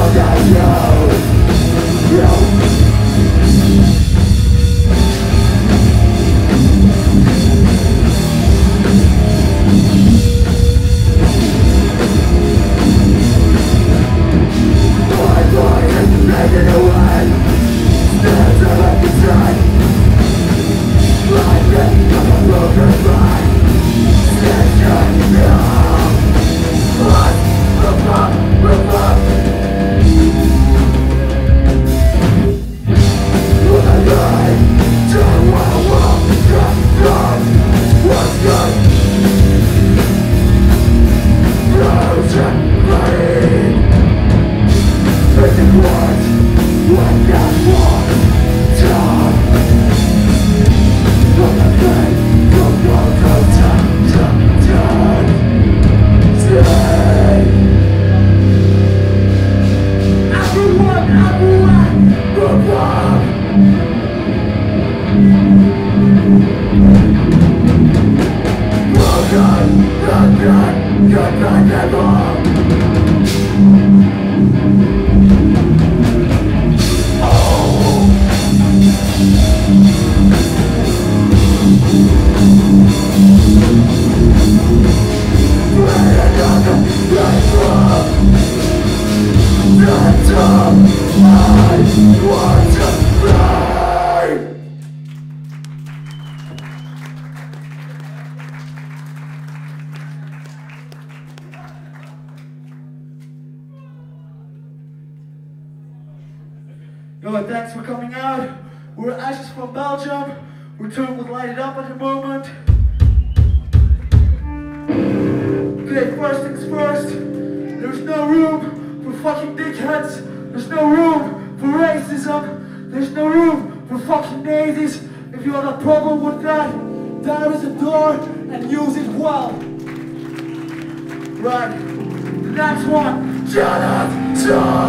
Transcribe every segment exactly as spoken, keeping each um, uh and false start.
Yo, thanks for coming out. We're Ashes from Belgium. We're touring with Light It Up at the moment. Okay, first things first. There's no room for fucking dickheads. There's no room for racism. There's no room for fucking Nazis. If you have a problem with that, there is a door and use it well. Right. The next one. Shut up! Stop!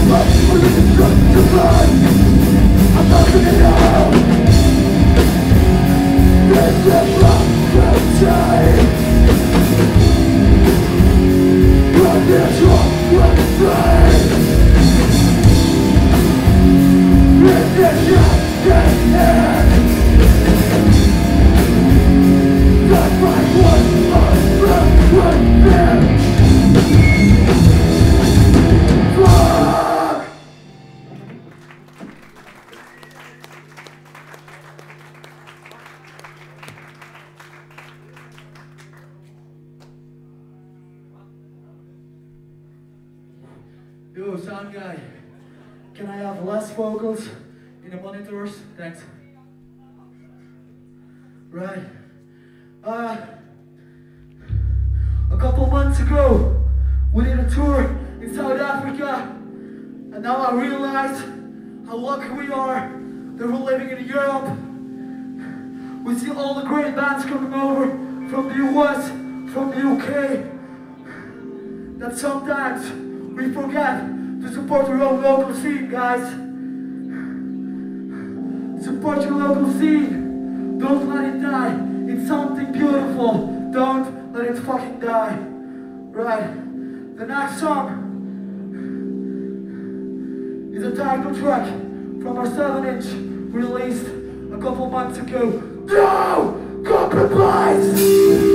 Yo, sound guy, can I have less vocals in the monitors? Thanks. Right. Uh, a couple months ago, we did a tour in South Africa, and now I realize how lucky we are that we're living in Europe. We see all the great bands coming over from the U S, from the U K, that sometimes we forget to support your own local scene, guys. Support your local scene. Don't let it die. It's something beautiful. Don't let it fucking die. Right. The next song is a title track from our seven inch released a couple months ago. No compromise!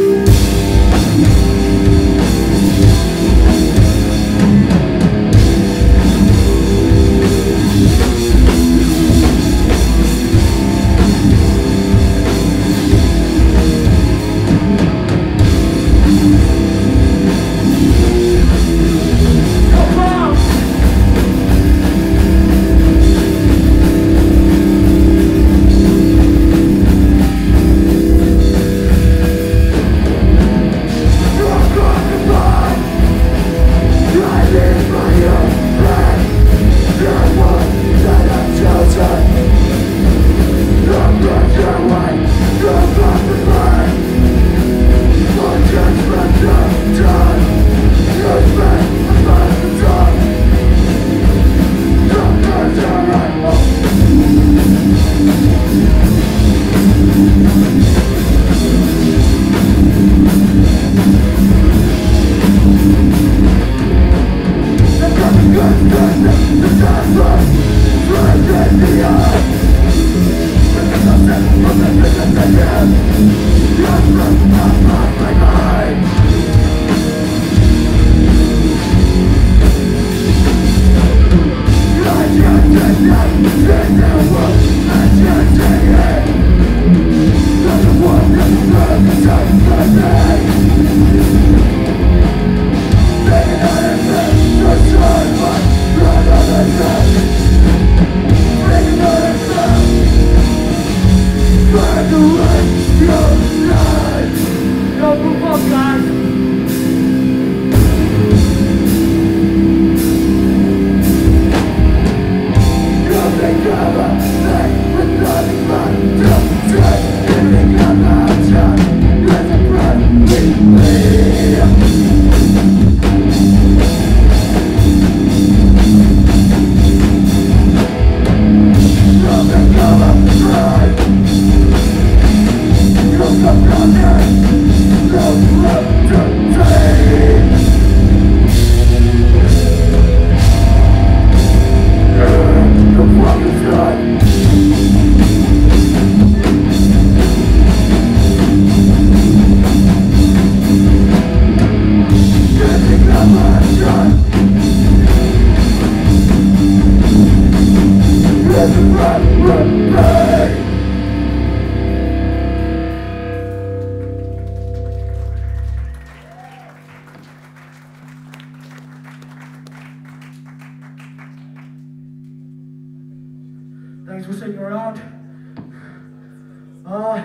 Thanks for sticking around. Uh,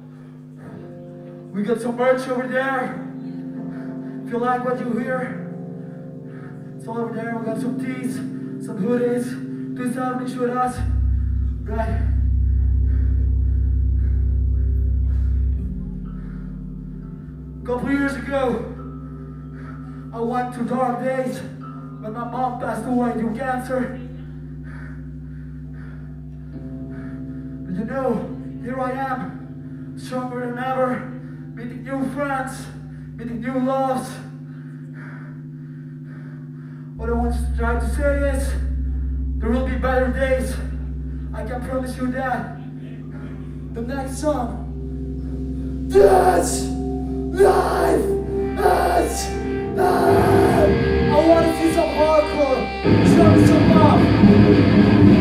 we got some merch over there. If you like what you hear, it's all over there. We got some tees, some hoodies. Do something with us. Right. A couple years ago, I went through dark days When my mom passed away due to cancer. But you know, here I am, stronger than ever, meeting new friends, meeting new loves. What I want to try to say is, there will be better days. I can promise you that. The next song. That's life is life. I want to see some hardcore. Show me some love.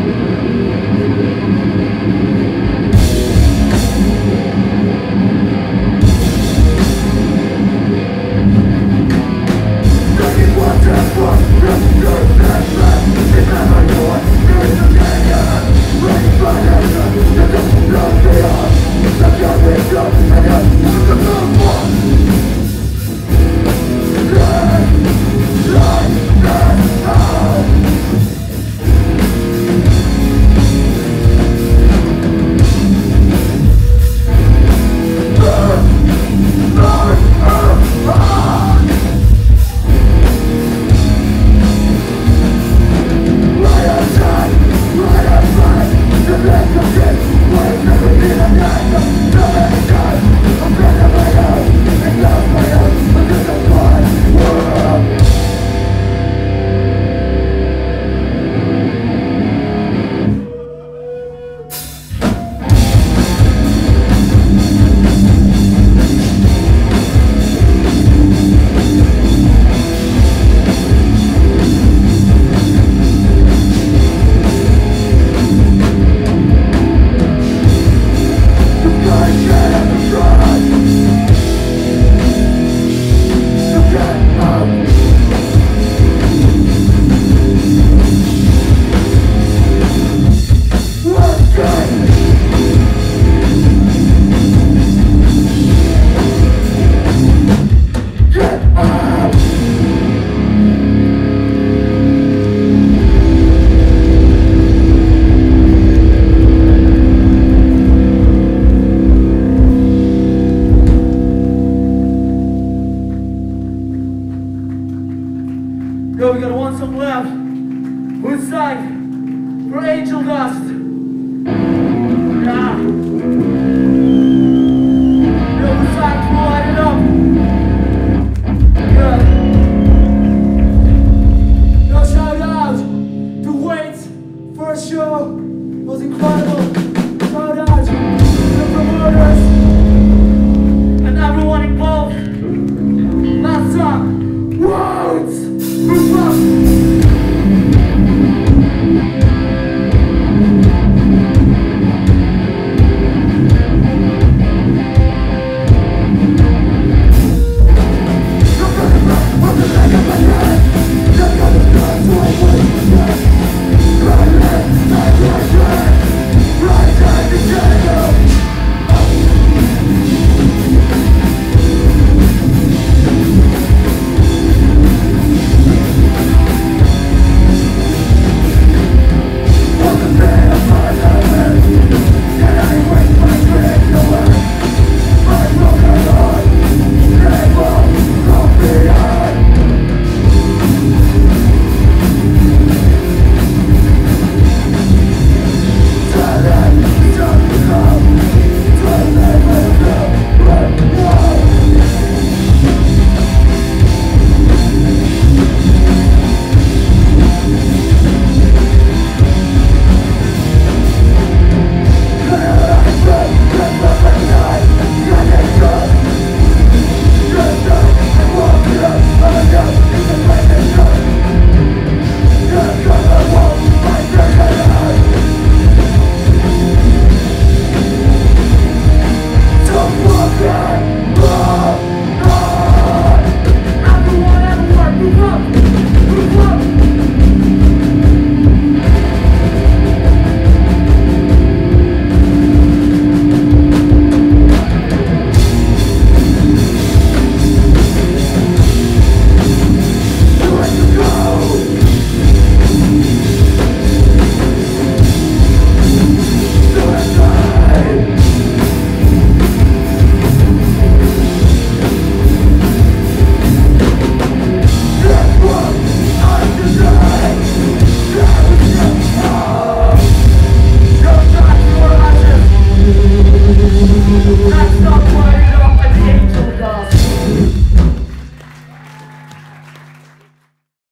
Yo, we got one song left. Who's side? For Angel Dust. Yeah. Yo, who's side? To light it up. Yeah. Yo, shout out to Wait. First show was incredible. Shout out to the promoters and everyone involved. Last song. Words. Move up! Not stop fighting